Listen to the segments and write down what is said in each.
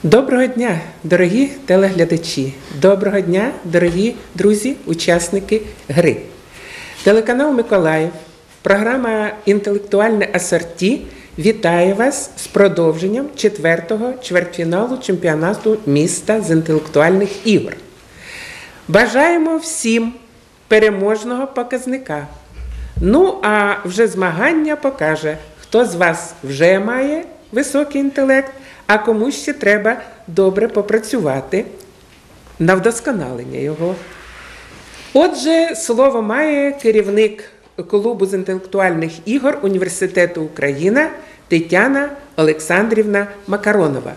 Доброго дня, дорогі телеглядачі! Доброго дня, дорогі друзі, учасники гри! Телеканал Миколаїв, програма «Інтелектуальне асорті» вітає вас з продовженням 4-го чвертьфіналу чемпіонату міста з інтелектуальних ігор. Бажаємо всім переможного показника. Ну, а вже змагання покаже, хто з вас вже має високий інтелект, а комусь ще треба добре попрацювати на вдосконалення його. Отже, слово має керівник клубу з інтелектуальних ігор Університету Україна Тетяна Олександрівна Макаронова.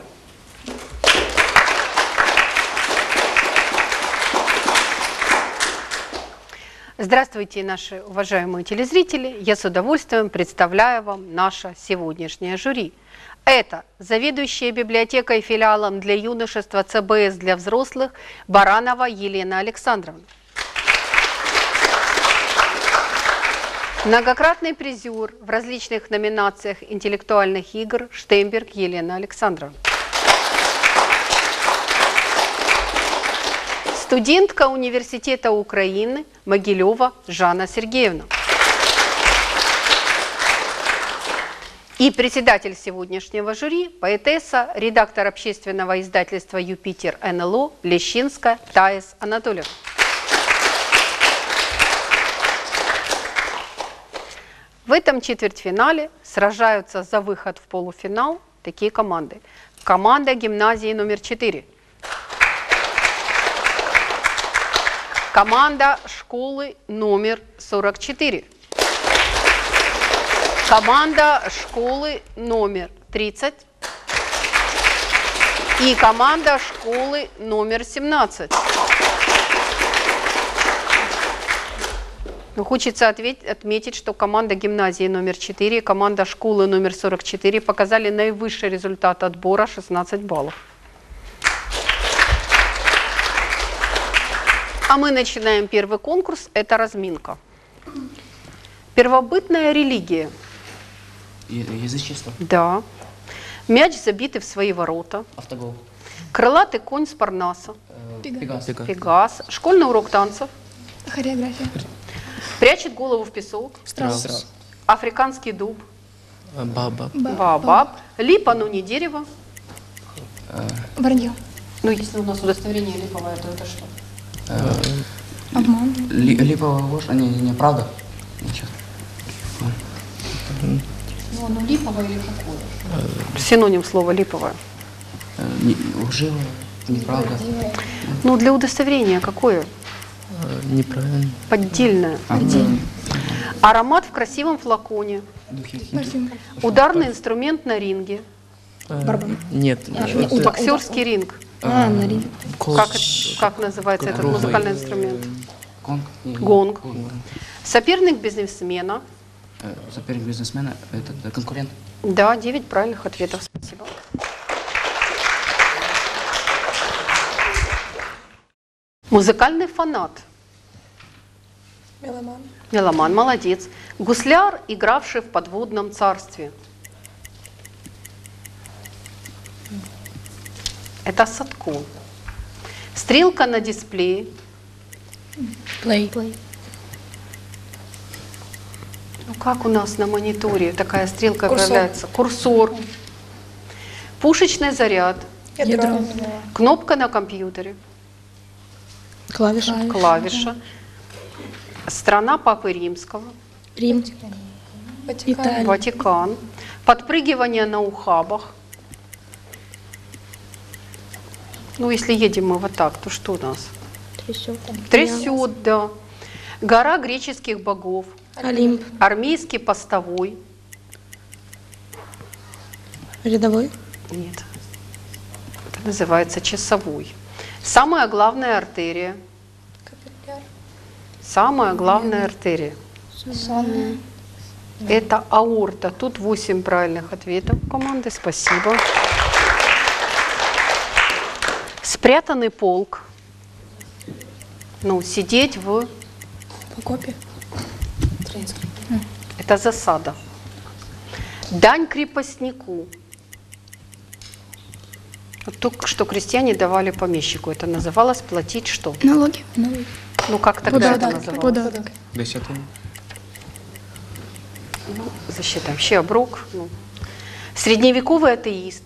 Здравствуйте, наши уважаемые телезрители! Я с удовольствием представляю вам наше сегодняшнее жюри. Это заведующая библиотекой филиалом для юношества ЦБС для взрослых Баранова Елена Александровна. Многократный призер в различных номинациях интеллектуальных игр Штемберг Елена Александровна. Студентка Университета Украины Могилева Жанна Сергеевна. И председатель сегодняшнего жюри, поэтесса, редактор общественного издательства «Юпитер НЛО» Лещинская Таис Анатольевна. В этом четвертьфинале сражаются за выход в полуфинал такие команды. Команда гимназии номер 4. Команда школы номер 44. Команда школы номер 30. И команда школы номер 17. Но хочется отметить, что команда гимназии номер 4 и команда школы номер 44 показали наивысший результат отбора 16 баллов. А мы начинаем первый конкурс, это разминка. Первобытная религия. Язычество. Да. Мяч забитый в свои ворота. Автогол. Крылатый конь с Парнаса. Пегас. Пегас. Школьный урок танцев. Хореография. Прячет голову в песок. Страус. Африканский дуб. Баобаб. Баобаб. Липа, но не дерево. Вранье. Ну, если у нас удостоверение липовое, то это что? Обман. Липовая ложь. Не, правда. Ничего. Ну, оно липовое или какое? Синоним слова липовое. Лживая. Неправда. Ну, для удостоверения какое? Неправильно. Поддельное. Аромат в красивом флаконе. Парфюм. Ударный инструмент на ринге. Барабан. Нет. Боксерский ринг. На ринг. Как называется этот музыкальный инструмент? Гонг. Гонг. Соперник бизнесмена. Соперник бизнесмена. Это конкурент. Да, 9 правильных ответов. Спасибо. Музыкальный фанат. Меломан. Меломан, молодец. Гусляр, игравший в подводном царстве. Это Садко. Стрелка на дисплее. Плей. Ну как у нас на мониторе такая стрелка Курсор. появляется? Курсор. Пушечный заряд. Ядро. Кнопка на компьютере. Клавиша. Клавиша. Страна Папы Римского. Рим. Италия. Ватикан. Подпрыгивание на ухабах. Ну, если едем мы вот так, то что у нас? Трясет, да. Гора греческих богов. Олимп. Армейский постовой. Рядовой. Нет. Это называется часовой. Самая главная артерия. Самая главная артерия. Это аорта. Тут 8 правильных ответов команды. Спасибо. Спрятанный полк. Ну, сидеть в... Окопе. Это засада. Дань крепостнику. Вот только что крестьяне давали помещику. Это называлось платить что? Налоги. Ну, как тогда это называлось? Податок. Десятина. Ну, засчитаем. Ще оброк. Ну. Средневековый атеист.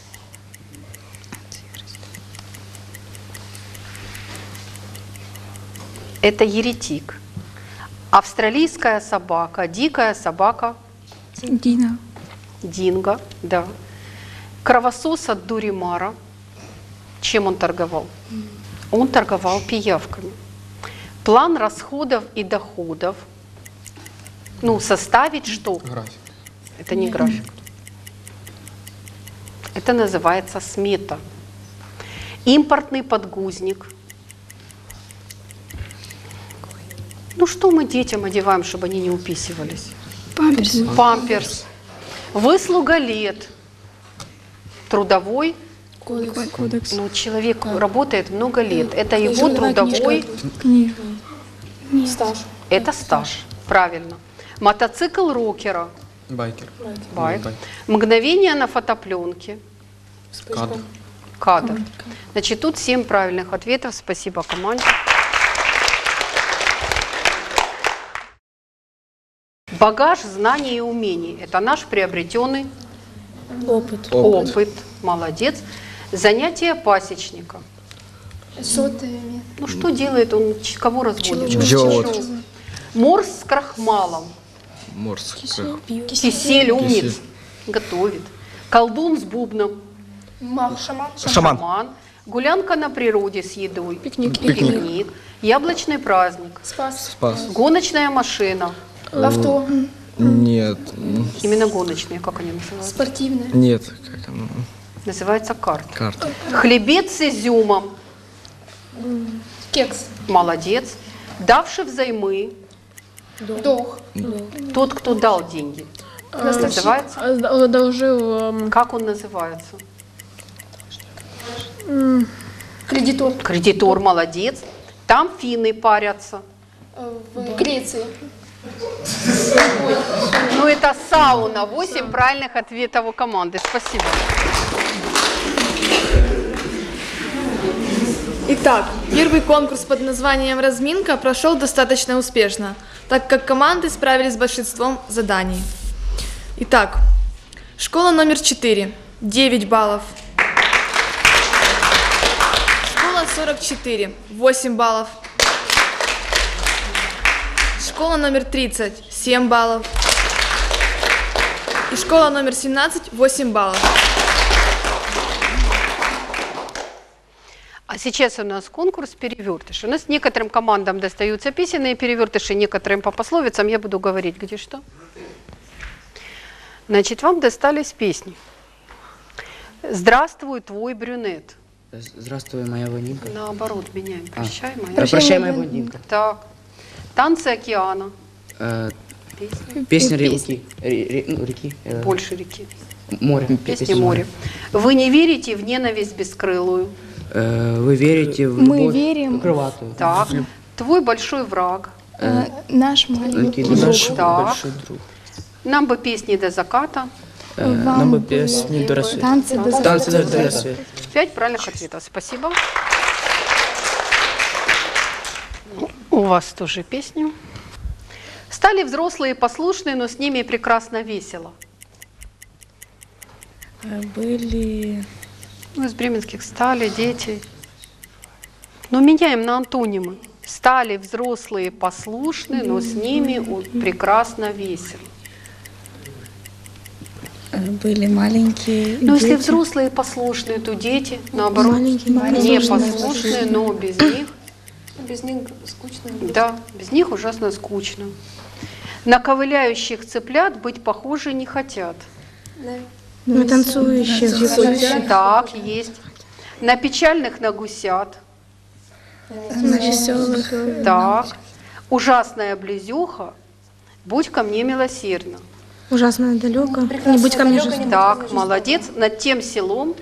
Это еретик. Австралийская собака, дикая собака, Дина. динго, да. Кровосос от Дуримара. Чем он торговал? Он торговал пиявками. План расходов и доходов. Ну, составить что? График. Это не график. Это называется смета. Импортный подгузник. Ну, что мы детям одеваем, чтобы они не уписывались? Памперс. Памперс. Выслуга лет. Трудовой. Кодекс. Ну, человек работает много лет. Это его трудовой. Стаж. Это стаж. Правильно. Мотоцикл рокера. Байкер. Байк. Мгновение на фотопленке. Кадр. Кадр. Значит, тут 7 правильных ответов. Спасибо команде. Багаж знаний и умений. Это наш приобретенный опыт. Молодец. Занятие пасечника. Сотами. Ну, что делает он? Кого разводит? Пчеловод. Морс с крахмалом. Морс. Кисель умниц. Готовит. Колдун с бубном. Шаман. Шаман. Гулянка на природе с едой. Пикник. Яблочный праздник. Спас. Спас. Гоночная машина. Авто. Нет. Именно гоночные, как они называются? Спортивное. Нет. Как оно? Называется карт. Карта. Хлебец с изюмом. Кекс. Молодец. Давший взаймы. Дох. Тот, кто дал деньги. Называется? Одолжил Как он называется? Кредитор. Кредитор, молодец. Там финны парятся. В Греции. Ну, это сауна. 8 правильных ответов у команды. Спасибо. Итак, первый конкурс под названием «Разминка» прошел достаточно успешно, так как команды справились с большинством заданий. Итак, школа номер 4, 9 баллов. Школа 44, 8 баллов. Школа номер 30, 7 баллов. И школа номер 17, 8 баллов. А сейчас у нас конкурс перевертыш. У нас некоторым командам достаются песенные перевертыши, некоторым по пословицам. Я буду говорить, где что. Значит, вам достались песни. «Здравствуй, твой брюнет». Здравствуй, моя блондинка. Наоборот, меняем. «Прощай, моя». Прощай, моя блондинка. Так. «Танцы океана». Песня. Песня реки. Реки. Больше реки. Море. Песня «Море». «Вы не верите в ненависть бескрылую». Вы верите в Мы любовь верим. крылатую. Так. «Твой большой враг». Наш маленький Наш друг. Так. большой друг. «Нам бы песни до заката». Нам бы песни до рассвета. Танцы до Танцы до рассвета. 5 правильных ответов. Спасибо. У вас тоже песни. Стали взрослые послушные, но с ними прекрасно весело. Были... Ну, из бременских стали, дети. Но меняем на антонимы. Стали взрослые послушные, но с ними прекрасно весело. Были маленькие Но если взрослые послушные, то дети, наоборот, не послушные, но без них. Без них скучно. Да, без них ужасно скучно. На ковыляющих цыплят быть похожи не хотят. На танцующих. Так, есть. На печальных на гусят. На веселых. Так. Ужасная близюха, будь ко мне милосердна. Ужасно далеко. Не будь ко мне жесток. Так, молодец. Над тем селом,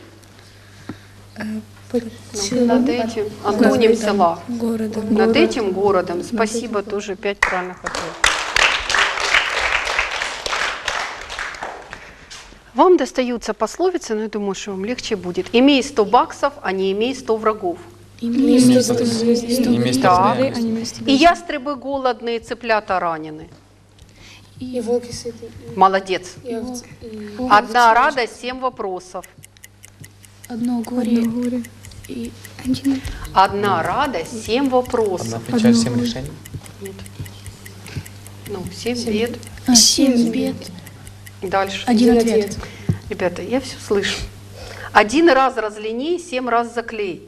над этим, антоним села. Городом. Над этим городом. Спасибо, тоже 5 правильных ответов. Вам достаются пословицы, но я думаю, что вам легче будет. Имей 100 баксов, а не имей 100 врагов. И место Так. постоянности. И ястребы голодные, цыплята ранены. И волки сыты, Молодец. и овцы, и Одна радость, 7 вопросов. одно горе. И один Одна радость, 7 вопросов. Одна печаль, 7 решений. Нет. Ну, 7 бед. 7 бед. Дальше. Один ответ. Ребята, я все слышу. 1 раз разлиней, 7 раз заклей.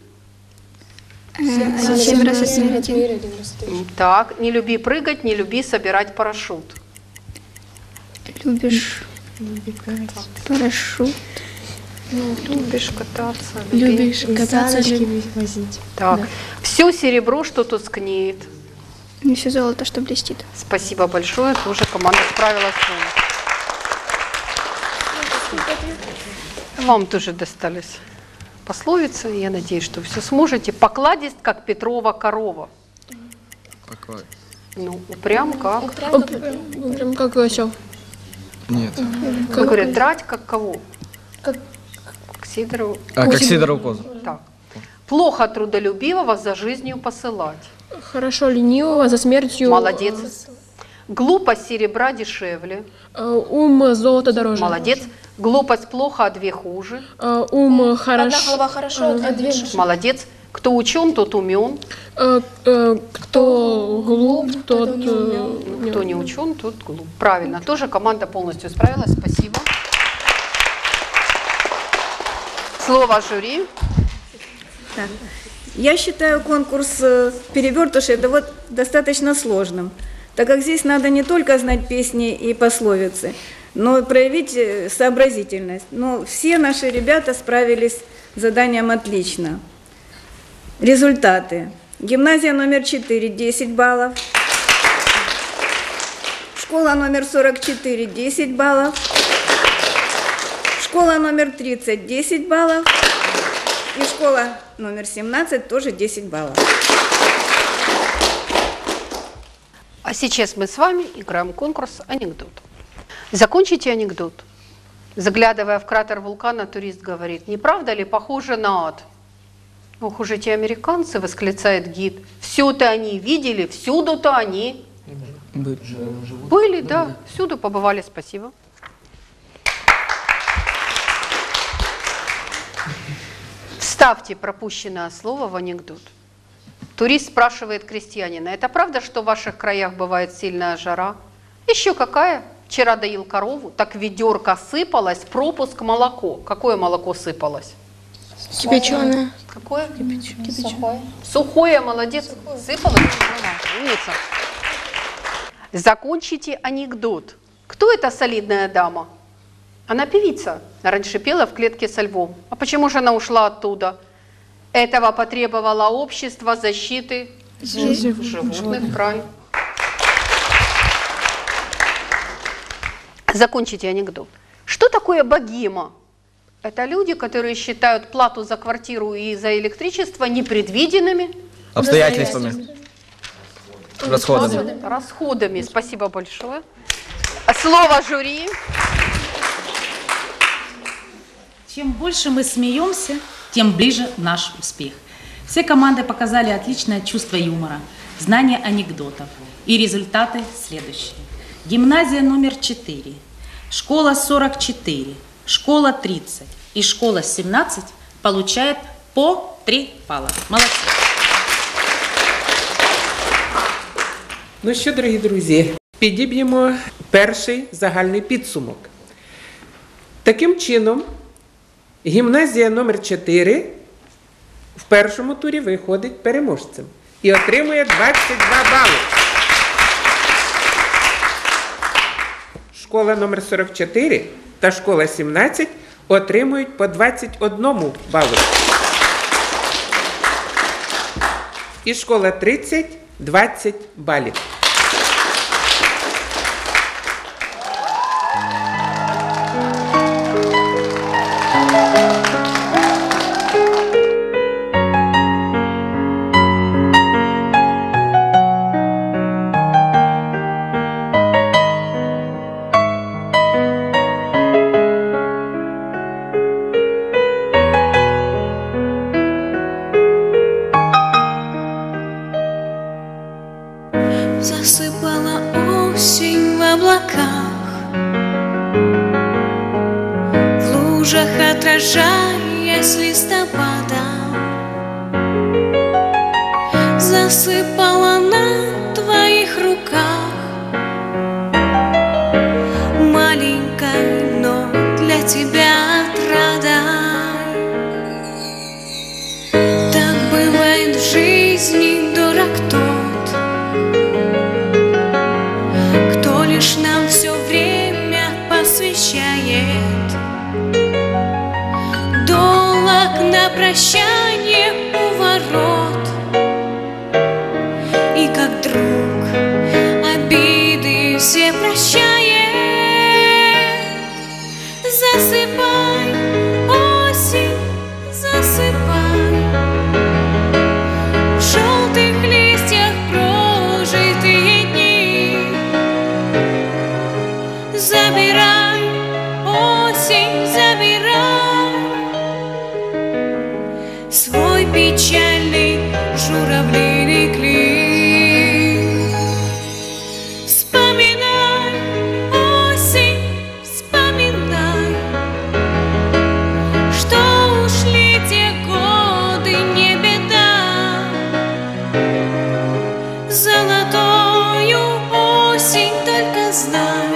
7 раз отмерь. Так, не люби прыгать, не люби собирать парашют. Любишь парашют. Любишь кататься. Любишь кататься. Так, все серебро, что тускнеет. Не все золото, что блестит. Спасибо большое, тоже команда справилась с вами. Вам тоже достались пословицы. Я надеюсь, что все сможете. Покладист, как Петрова корова. Ну, упрям как? Прям как осел. Нет. Как говорят, драть как кого? Как Сидоров. Как Сидоров козу. Так. Плохо трудолюбивого за жизнью посылать. Хорошо ленивого за смертью. Молодец. Глупость серебра дешевле. Ум золото дороже. Молодец. Глупость плохо, а 2 хуже. Ум хорошо. хорошо, а две Молодец. Кто учен, тот умен. Кто глуп, тот... Кто не учен, тот глуп. Правильно. Тоже команда полностью справилась. Спасибо. Слово жюри. Я считаю конкурс «Перевертыши» это вот достаточно сложным, так как здесь надо не только знать песни и пословицы, но и проявить сообразительность. Но все наши ребята справились с заданием отлично. Результаты. Гимназия номер 4 – 10 баллов. Школа номер 44 – 10 баллов. Школа номер 30 – 10 баллов. И школа номер 17 тоже 10 баллов. А сейчас мы с вами играем конкурс «Анекдот». Закончите анекдот. Заглядывая в кратер вулкана, турист говорит: «Не правда ли похоже на ад?» «Ох уж эти американцы!» – восклицает гид. «Все-то они видели, всюду-то они были, да, всюду побывали». Спасибо. Вставьте пропущенное слово в анекдот. Турист спрашивает крестьянина: «Это правда, что в ваших краях бывает сильная жара?» «Еще какая? Вчера доил корову, так ведерко сыпалось, пропуск молоко». «Какое молоко сыпалось?» Кипяченое. Какое? Сухое. Сухое, молодец. Сыпалось? Умница. Закончите анекдот. Кто эта солидная дама? Она певица. Раньше пела в клетке со львом. А почему же она ушла оттуда? Этого потребовало общество защиты животных. Правильно. Закончите анекдот. Что такое богема? Это люди, которые считают плату за квартиру и за электричество непредвиденными Обстоятельствами. Расходами. расходами. Спасибо большое. Слово жюри. Чем больше мы смеемся, тем ближе наш успех. Все команды показали отличное чувство юмора, знание анекдотов. И результаты следующие. Гимназия номер 4, школа 44, школа 30 и школа 17 получают по 3 балла. Молодцы. Ну що, дорогі друзі, підіб'ємо перший загальний підсумок. Таким чином, гімназія номер 4 в першому турі виходить переможцем і отримує 22 бали. Школа номер 44 та школа 17 отримують по 21 балу. І школа 30 – 20 балів. лужах, отражаясь листопадом, засыпала на твоих руках, маленькой, но для тебя отрадой. Так бывает в жизни, дурак тот, кто лишь нам все время посвящает. Долг на прощание у ворот, и как друг обиды все прощает. Засыпай, осень, засыпай, в желтых листьях прожитые дни. Забирай, осень, забирай свой печальный журавлиный клин. Вспоминай, осень, вспоминай, что ушли те годы, не беда. Золотою осень, только знай,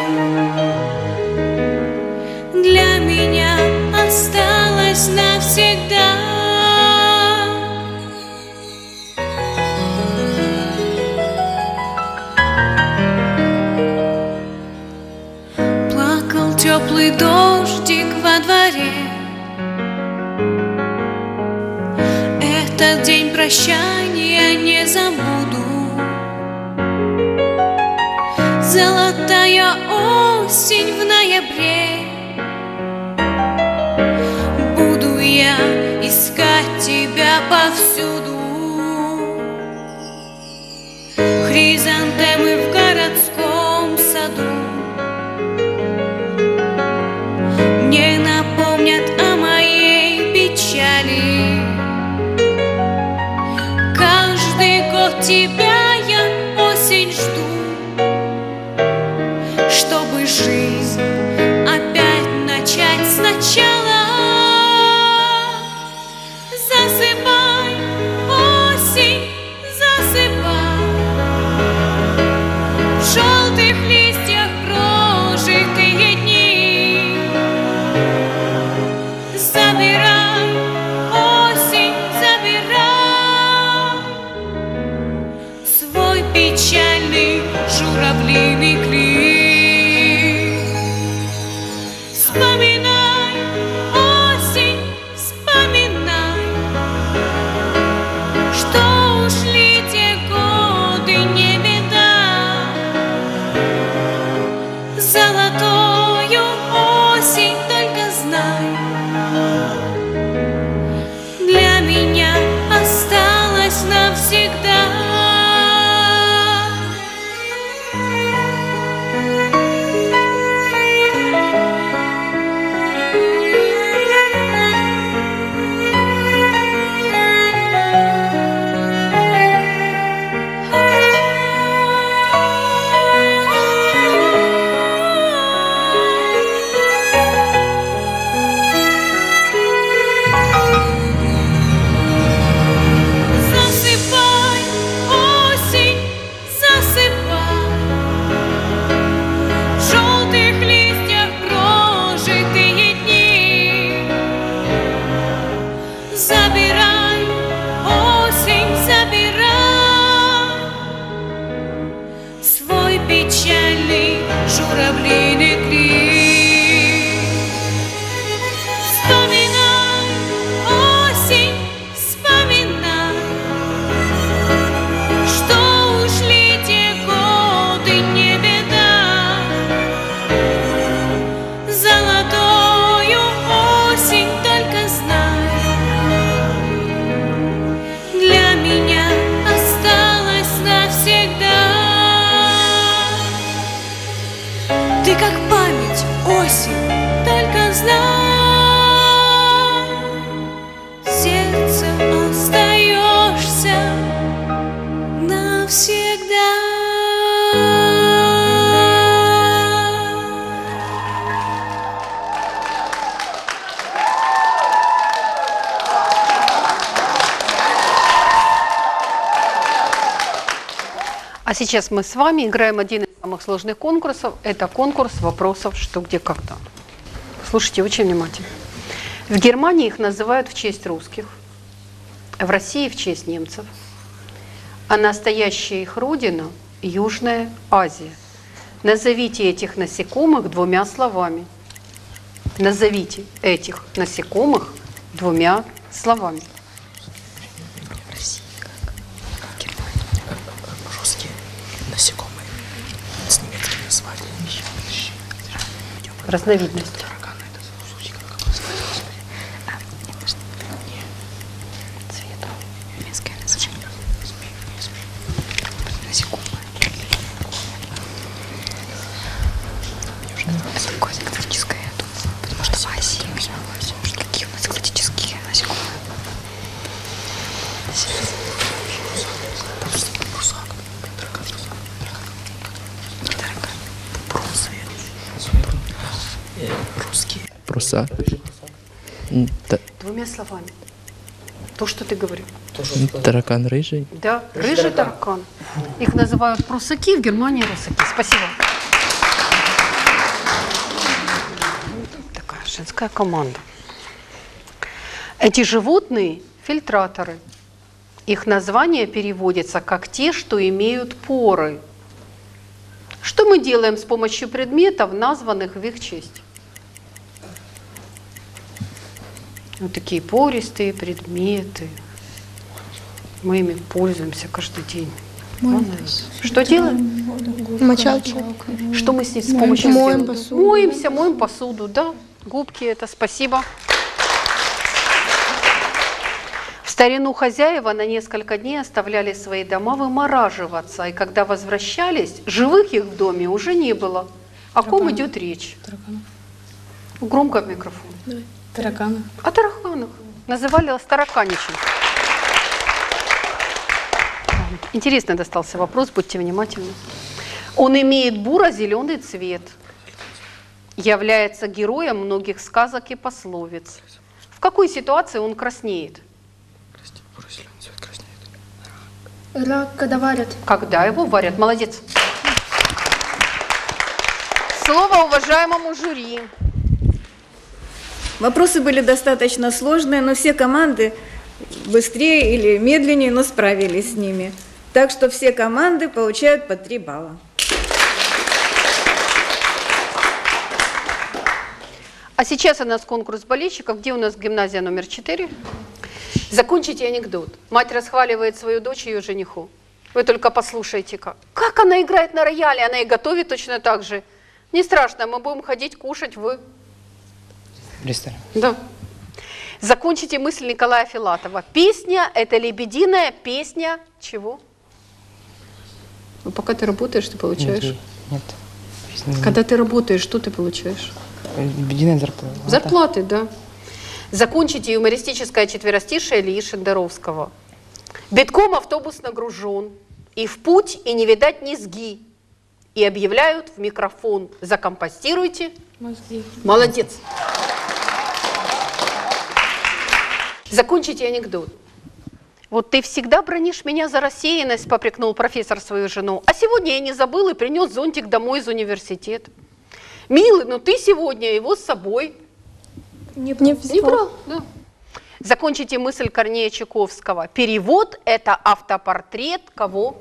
для меня осталась навсегда. Плакал теплый дождик во дворе, этот день прощания не забуду. Золотая осень в ноябре, буду я искать тебя повсюду. Хризантемы в городском саду мне напомнят о моей печали. Каждый год тебя я, осень, жду, чтобы жизнь опять начать сначала. Засыпай, осень, засыпай, в желтых листьях прожитые дни. Забирай, осень, забирай свой печальный журавлиный клин. Вспоминай, осень, вспоминай, что ушли те годы, не беда. Золотою осень, только знай, для меня осталась навсегда. А сейчас мы с вами играем один из самых сложных конкурсов. Это конкурс вопросов «Что, где, когда». Слушайте очень внимательно. В Германии их называют в честь русских, в России в честь немцев, а настоящая их родина – Южная Азия. Назовите этих насекомых двумя словами. Назовите этих насекомых двумя словами. Русские насекомые с немецкими названиями. Разновидность. Пруса. Двумя словами. То, что ты говорил. Таракан рыжий. Да, рыжий таракан. Их называют прусаки, в Германии русаки. Спасибо. Такая женская команда. Эти животные – фильтраторы. Их название переводится как те, что имеют поры. Что мы делаем с помощью предметов, названных в их честь? Вот такие пористые предметы. Мы ими пользуемся каждый день. Что делаем? Мочалки. Что мы с помощью Моем сделаем? посуду. Моемся, моем посуду, да. Губки это, спасибо. В старину хозяева на несколько дней оставляли свои дома вымораживаться, и когда возвращались, живых их в доме уже не было. О ком идет речь? Громко в микрофон. Тараканы. О тараканах. Называли тараканичем. Интересно достался вопрос, будьте внимательны. Он имеет буро-зеленый цвет, является героем многих сказок и пословиц. В какой ситуации он краснеет? Рак, когда варят. Когда его варят. Молодец. Слово уважаемому жюри. Вопросы были достаточно сложные, но все команды быстрее или медленнее, но справились с ними. Так что все команды получают по 3 балла. А сейчас у нас конкурс болельщиков. Где у нас гимназия номер 4? Закончите анекдот. Мать расхваливает свою дочь ее жениху. Вы только послушайте, как она играет на рояле, она и готовит точно так же. Не страшно, мы будем ходить кушать в... Ресторан. Да. Закончите мысль Николая Филатова. Песня – это лебединая песня чего? Ну, пока ты работаешь, ты получаешь. Нет. Когда ты работаешь, что ты получаешь? Лебединая зарплата. Зарплаты, да. Закончите юмористическое четверостишее Ильи Шендеровского. Битком автобус нагружен, и в путь, и не видать низги. И объявляют в микрофон: закомпостируйте. Мозги. Молодец. Закончите анекдот. Вот ты всегда бронишь меня за рассеянность, попрекнул профессор свою жену. А сегодня я не забыл и принес зонтик домой из университета. Милый, но ты сегодня его с собой Не брал. Да. Закончите мысль Корнея Чуковского. Перевод – это автопортрет кого?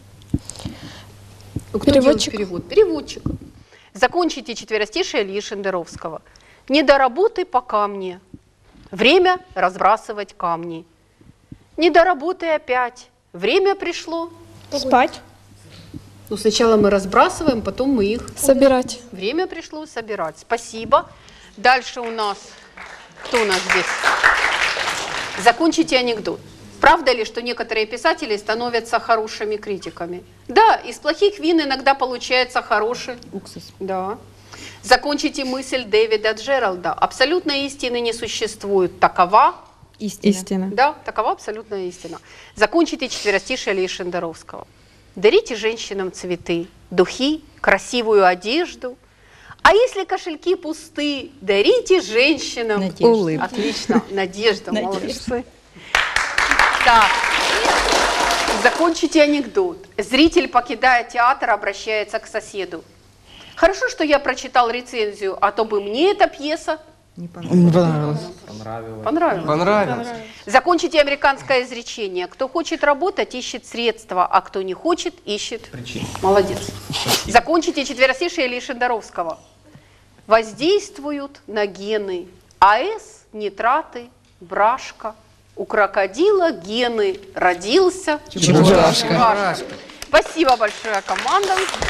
Кто Переводчик. делает перевод? Переводчик. Закончите четверостишее Ильи Шендеровского. Не до работы пока мне. Время разбрасывать камни. Не до работы опять. Время пришло. Спать. Ну, сначала мы разбрасываем, потом мы их... Собирать. Время пришло собирать. Спасибо. Дальше у нас... Кто у нас здесь? Закончите анекдот. Правда ли, что некоторые писатели становятся хорошими критиками? Да, из плохих вин иногда получается хороший уксус. Да. Закончите мысль Дэвида Джералда. Абсолютной истины не существует. Такова Истина. Да, такова абсолютная истина. Закончите четверостишее Ильи Шендеровского. Дарите женщинам цветы, духи, красивую одежду. А если кошельки пусты, дарите женщинам улыбку. Отлично, надежда, молодцы. Так, Закончите анекдот. Зритель, покидая театр, обращается к соседу. Хорошо, что я прочитал рецензию, а то бы мне эта пьеса Не понравилось. понравилась. Закончите американское изречение. Кто хочет работать, ищет средства, а кто не хочет, ищет Причина. Молодец. Закончите четверостишие Ильи Шендаровского. Воздействуют на гены АЭС, нитраты, брашка. У крокодила гены родился Чебурашка. Спасибо большое, команда.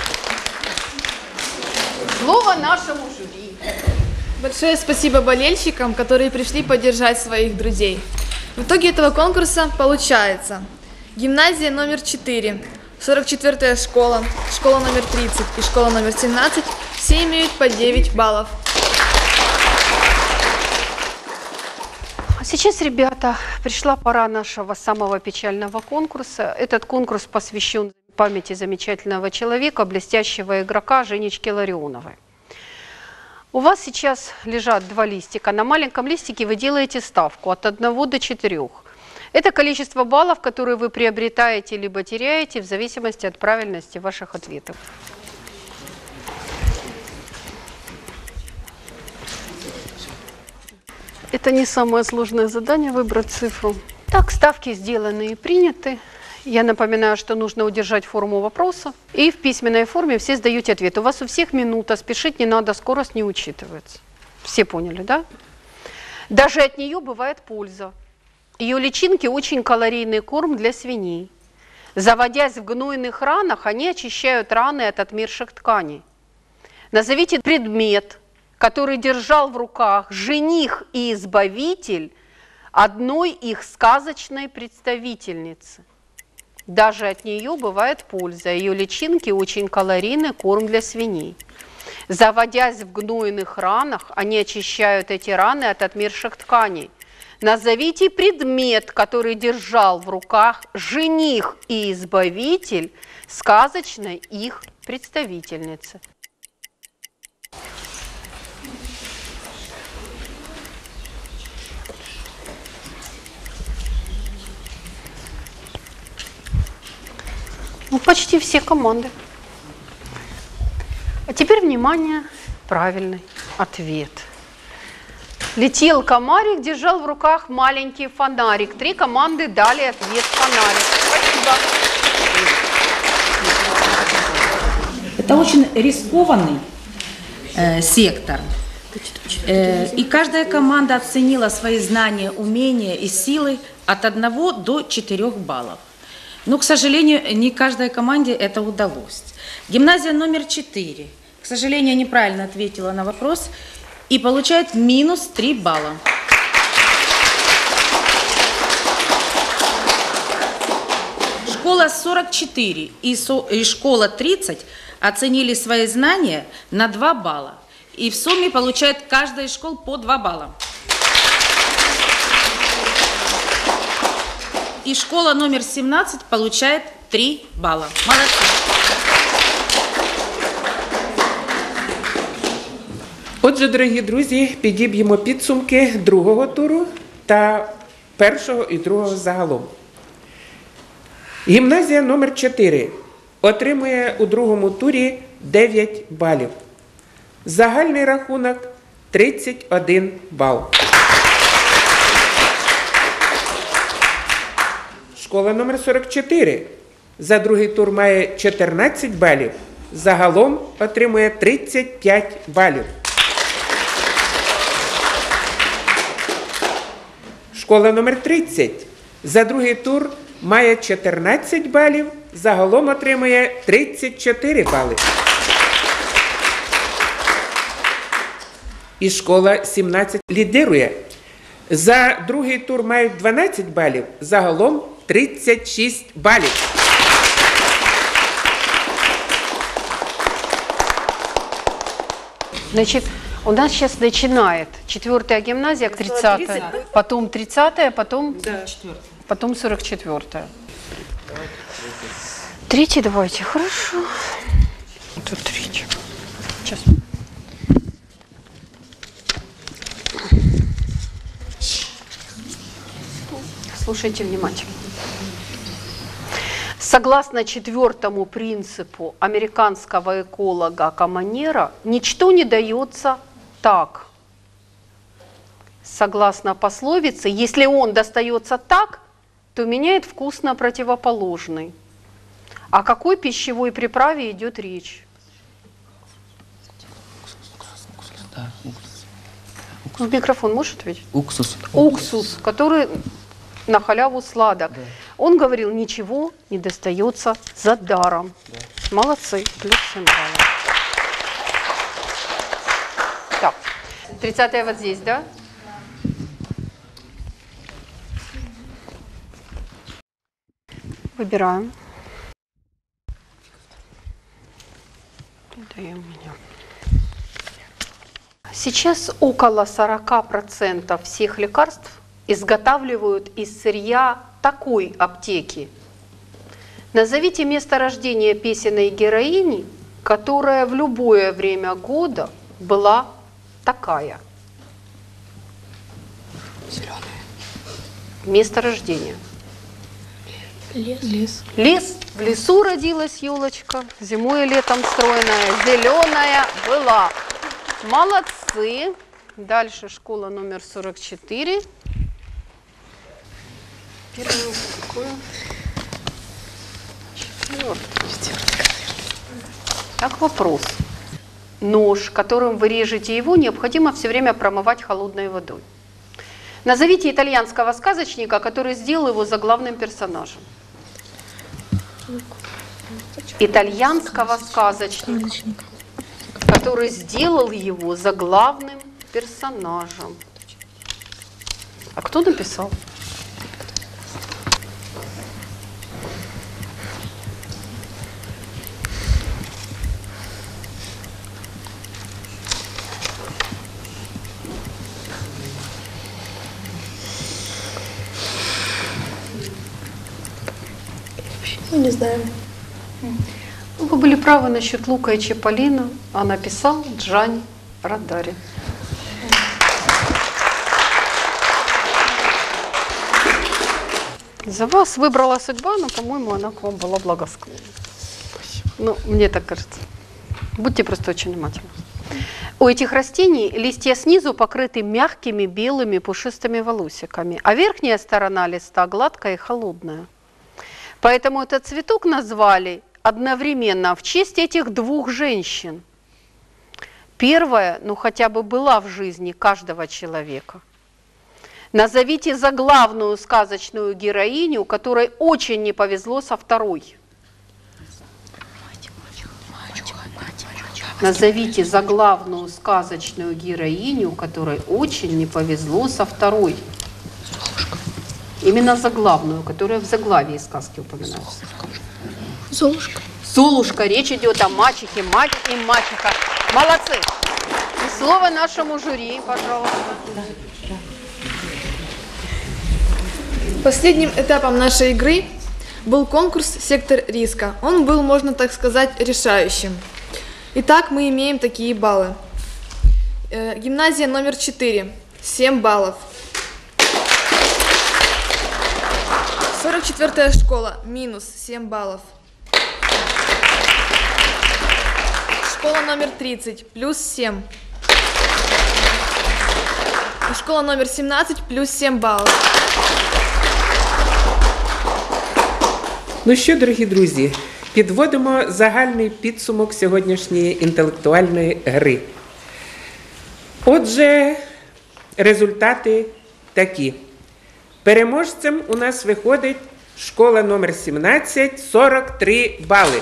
Слово нашему жюри. Большое спасибо болельщикам, которые пришли поддержать своих друзей. В итоге этого конкурса получается: гимназия номер 4, 44-я школа, школа номер 30 и школа номер 17 все имеют по 9 баллов. А сейчас, ребята, пришла пора нашего самого печального конкурса. Этот конкурс посвящен памяти замечательного человека, блестящего игрока Женечки Ларионовой. У вас сейчас лежат 2 листика. На маленьком листике вы делаете ставку от 1 до 4. Это количество баллов, которые вы приобретаете либо теряете в зависимости от правильности ваших ответов. Это не самое сложное задание — выбрать цифру. Так, ставки сделаны и приняты. Я напоминаю, что нужно удержать форму вопроса. И в письменной форме все сдаете ответ. У вас у всех минута, спешить не надо, скорость не учитывается. Все поняли, да? Даже от нее бывает польза. Ее личинки очень калорийный корм для свиней. Заводясь в гнойных ранах, они очищают раны от отмерших тканей. Назовите предмет, который держал в руках жених и избавитель одной их сказочной представительницы. Даже от нее бывает польза. Ее личинки очень калорийный корм для свиней. Заводясь в гнойных ранах, они очищают эти раны от отмерших тканей. Назовите предмет, который держал в руках жених и избавитель сказочной их представительницы. Ну, почти все команды. А теперь, внимание, правильный ответ. Летел комарик, держал в руках маленький фонарик. 3 команды дали ответ фонарик. Спасибо. Это очень рискованный сектор. И каждая команда оценила свои знания, умения и силы от 1 до 4 баллов. Но, к сожалению, не каждой команде это удалось. Гимназия номер 4, к сожалению, неправильно ответила на вопрос и получает минус 3 балла. Школа 44 и школа 30 оценили свои знания на 2 балла. И в сумме получает каждая из школ по 2 балла. И школа номер 17 получает 3 балла. Молодцы. Отже, дорогі друзі, підіб'ємо підсумки другого туру та першого і другого загалом. Гімназія номер 4 отримує у другому турі 9 балів. Загальний рахунок 31 бал. Школа номер 44 за другий тур має 14 балів, загалом отримує 35 балів. Школа номер 30 за другий тур має 14 балів, загалом отримує 34 бали. І школа 17 лідирує. За другий тур мають 12 балів, загалом 36 балів. Значит, у нас сейчас начинает 4-я гимназия, 30-я, потом 30-я, потом 44-я. 3-й давайте, хорошо. Тут 3-й. Сейчас. Слушайте внимательно. Согласно четвертому принципу американского эколога Каманера, ничто не дается так. Согласно пословице, если он достается так, то меняет вкус на противоположный. О какой пищевой приправе идет речь? В микрофон можешь ответить? Уксус. Уксус, который на халяву сладок. Да. Он говорил, ничего не достается за даром. Да. Молодцы, плюс 7 баллов. Так, 30-е вот здесь, да? Выбираем. Даем меня. Сейчас около 40% всех лекарств изготавливают из сырья такой аптеки. Назовите место рождения песенной героини, которая в любое время года была такая. Зеленая. Место рождения. Лес. Лес. В лесу родилась елочка, зимой и летом стройная, зеленая была. Молодцы. Дальше школа номер 44. Первую, какую? Четвертую. Так, вопрос. Нож, которым вы режете его, необходимо все время промывать холодной водой. Назовите итальянского сказочника, который сделал его заглавным персонажем. Итальянского сказочника, который сделал его заглавным персонажем. А кто написал? Не знаю. Вы были правы насчет Лука и Чиполлино, а написал Джанни Родари. За вас выбрала судьба, но, по-моему, она к вам была благосклонна. Ну, мне так кажется. Будьте просто очень внимательны. У этих растений листья снизу покрыты мягкими белыми пушистыми волосиками, а верхняя сторона листа гладкая и холодная. Поэтому этот цветок назвали одновременно в честь этих двух женщин. Первая, ну хотя бы была в жизни каждого человека. Назовите заглавную сказочную героиню, которой очень не повезло со второй. Назовите заглавную сказочную героиню, которой очень не повезло со второй. Именно заглавную, которая в заглавии сказки упоминается. Золушка. Золушка. Речь идет о мачехе, мать и мачеха. Молодцы. И слово нашему жюри, пожалуйста. Последним этапом нашей игры был конкурс «Сектор риска». Он был, можно так сказать, решающим. Итак, мы имеем такие баллы. Гимназия номер 4, 7 баллов. 44-я школа, минус 7 баллов. Школа номер 30, плюс 7. И школа номер 17, плюс 7 баллов. Ну що, дорогі друзі, підводимо загальний підсумок сьогоднішньої інтелектуальної гри. Отже, результати такі. Переможцем у нас виходить школа номер 17, 43 бали.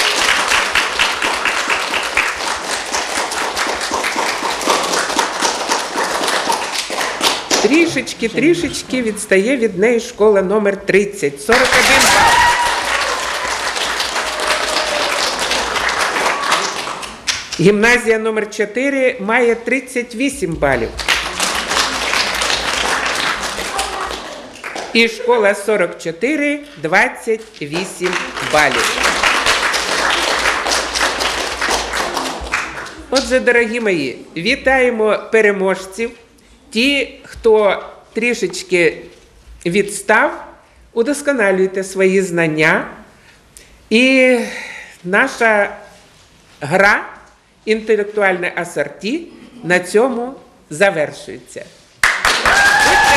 Трішечки відстає від неї школа номер 30, 41 бал. Гімназія номер 4 має 38 балів. І школа 44 – 28 балів. Отже, дорогі мої, вітаємо переможців. Ті, хто трішечки відстав, удосконалюйте свої знання, І наша гра «Інтелектуальне асорті» на цьому завершується.